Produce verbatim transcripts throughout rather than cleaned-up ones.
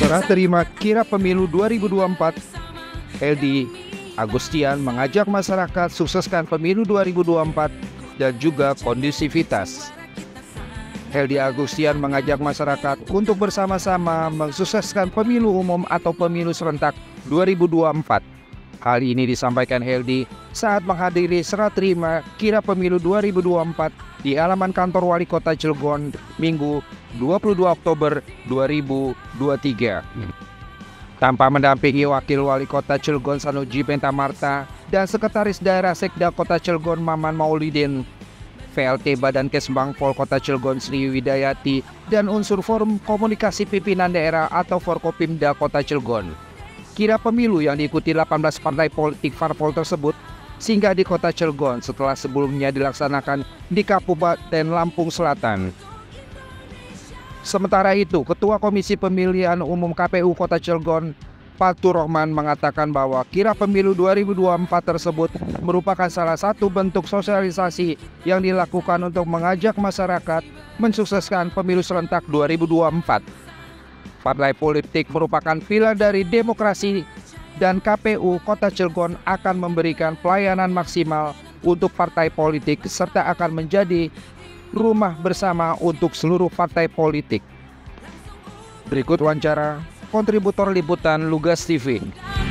Serah terima kirap pemilu dua ribu dua puluh empat, Heldi Agustian mengajak masyarakat sukseskan pemilu dua ribu dua puluh empat dan juga kondusivitas. Heldi Agustian mengajak masyarakat untuk bersama-sama mensukseskan pemilu umum atau pemilu serentak dua ribu dua puluh empat. Hal ini disampaikan Heldi saat menghadiri serah terima kirap pemilu dua ribu dua puluh empat di halaman kantor Wali Kota Cilegon Minggu dua puluh dua Oktober dua ribu dua puluh tiga. Tanpa mendampingi Wakil Wali Kota Cilegon Sanuji Pentamarta dan Sekretaris Daerah Sekda Kota Cilegon Maman Maulidin, V L T Badan Kesbang Pol Kota Cilegon Sri Widayati, dan unsur Forum Komunikasi Pimpinan Daerah atau Forkopimda Kota Cilegon. Kirap pemilu yang diikuti delapan belas partai politik parpol tersebut singgah di Kota Cilegon setelah sebelumnya dilaksanakan di Kabupaten Lampung Selatan. Sementara itu, Ketua Komisi Pemilihan Umum K P U Kota Cilegon, Fatur Rahman, mengatakan bahwa kirap pemilu dua ribu dua puluh empat tersebut merupakan salah satu bentuk sosialisasi yang dilakukan untuk mengajak masyarakat mensukseskan pemilu serentak dua ribu dua puluh empat. Partai politik merupakan pilar dari demokrasi dan K P U Kota Cilegon akan memberikan pelayanan maksimal untuk partai politik serta akan menjadi rumah bersama untuk seluruh partai politik. Berikut wawancara kontributor liputan Lugas T V.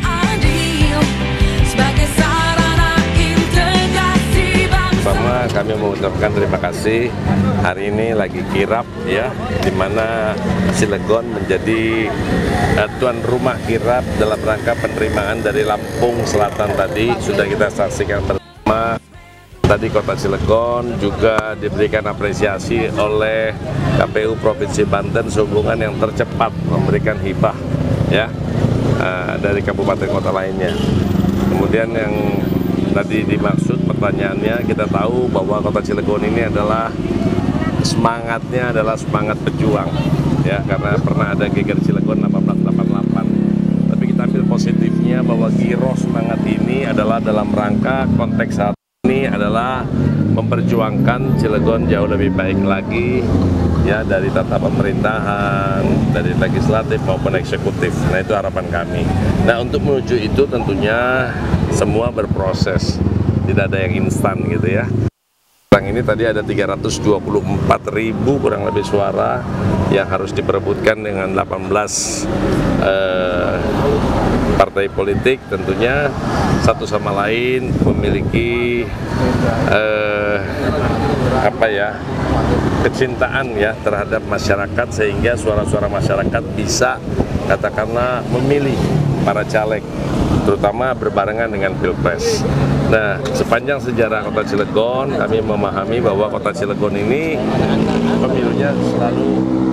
Pertama, kami mengucapkan terima kasih. Hari ini lagi kirap ya, di mana Cilegon menjadi uh, tuan rumah kirap dalam rangka penerimaan dari Lampung Selatan tadi sudah kita saksikan bersama. Tadi Kota Cilegon juga diberikan apresiasi oleh K P U Provinsi Banten sehubungan yang tercepat memberikan hibah ya uh, dari kabupaten kota lainnya. Kemudian yang tadi dimaksud pertanyaannya, kita tahu bahwa Kota Cilegon ini adalah semangatnya adalah semangat pejuang ya, karena pernah ada Geger Cilegon seribu delapan ratus delapan puluh delapan. Tapi kita ambil positifnya bahwa giro semangat ini adalah dalam rangka konteks saat ini adalah memperjuangkan Cilegon jauh lebih baik lagi ya, dari tata pemerintahan, dari legislatif maupun eksekutif. Nah, itu harapan kami. Nah, untuk menuju itu tentunya semua berproses, tidak ada yang instan gitu ya. Sekarang ini tadi ada tiga ratus dua puluh empat ribu kurang lebih suara yang harus diperebutkan dengan delapan belas eh, partai politik, tentunya satu sama lain memiliki eh, apa ya kecintaan ya terhadap masyarakat, sehingga suara-suara masyarakat bisa katakanlah memilih para caleg, terutama berbarengan dengan Pilpres. Nah, sepanjang sejarah Kota Cilegon, kami memahami bahwa Kota Cilegon ini pemilunya selalu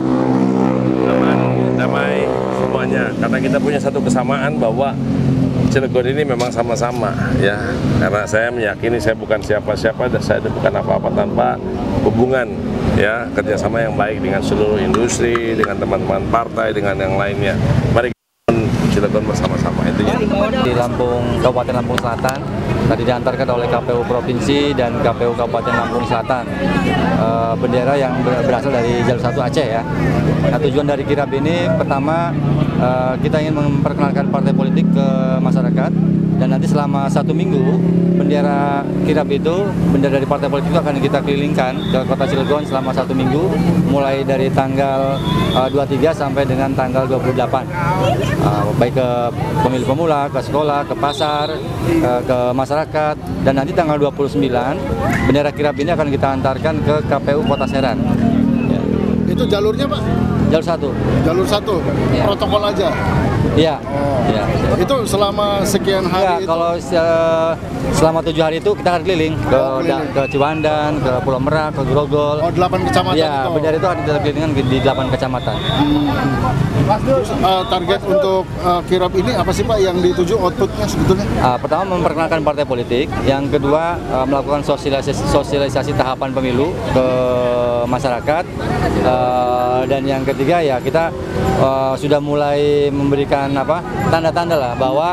aman, damai semuanya, karena kita punya satu kesamaan bahwa Cilegon ini memang sama-sama ya, karena saya meyakini saya bukan siapa-siapa dan saya bukan apa-apa tanpa hubungan ya, kerjasama yang baik dengan seluruh industri, dengan teman-teman partai, dengan yang lainnya. Mari Cilegon bersama-sama, intinya. Di Lampung, Kabupaten Lampung Selatan, tadi diantarkan oleh K P U Provinsi dan K P U Kabupaten Lampung Selatan, e, bendera yang berasal dari jalur satu Aceh ya. Nah, tujuan dari kirap ini pertama, e, kita ingin memperkenalkan partai politik ke masyarakat, dan nanti selama satu minggu bendera kirap itu, bendera dari partai politik itu akan kita kelilingkan ke Kota Cilegon selama satu minggu, mulai dari tanggal uh, dua puluh tiga sampai dengan tanggal dua puluh delapan, uh, baik ke pemilih pemula, ke sekolah, ke pasar, uh, ke masyarakat, dan nanti tanggal dua puluh sembilan bendera kirap ini akan kita antarkan ke K P U Kota Serang. Ya. Itu jalurnya Pak? Jalur satu. Jalur satu, ya. Protokol aja? Iya. Oh. Ya. Itu selama sekian hari? Ya, itu? kalau uh, selama tujuh hari itu kita akan keliling ke, oh, keliling. ke Ciwandan, ke Pulau Merak, ke Grogol. Oh, delapan kecamatan ya, itu? bendera itu akan kita kelilingkan di delapan kecamatan. Hmm. Terus, uh, target untuk uh, kirap ini apa sih Pak yang dituju outputnya sebetulnya? Uh, pertama, memperkenalkan partai politik. Yang kedua, uh, melakukan sosialisasi, sosialisasi tahapan pemilu ke masyarakat. Uh, dan yang ketiga ya kita uh, sudah mulai memberikan apa tanda-tanda lah bahwa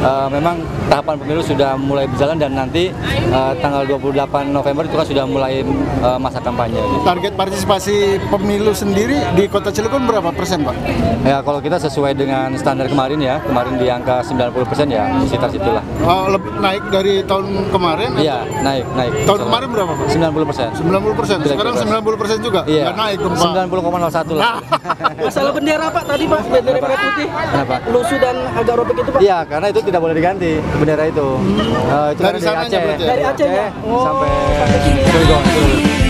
uh, memang tahapan pemilu sudah mulai berjalan dan nanti uh, tanggal dua puluh delapan November itu kan sudah mulai uh, masa kampanye. Target partisipasi pemilu sendiri di Kota Cilegon berapa persen, Pak? Ya, kalau kita sesuai dengan standar kemarin ya, kemarin di angka sembilan puluh persen ya, sekitar situlah. Oh, lebih naik dari tahun kemarin? Iya, naik, naik. Tahun so, kemarin berapa, Pak? sembilan puluh persen. sembilan puluh persen. Sekarang sembilan puluh persen juga? Iya. Nggak naik dong, Pak? sembilan puluh koma nol satu lah. Masalah bendera, Pak, tadi, Pak, bendera merah putih. Kenapa? Lusuh dan agak robek itu, Pak. Iya, karena itu tidak boleh diganti bendera itu. Hmm. Uh, itu dari, dari Aceh. Ya? Dari Aceh, ya? Oh, sampai sampai sini. Cilegon.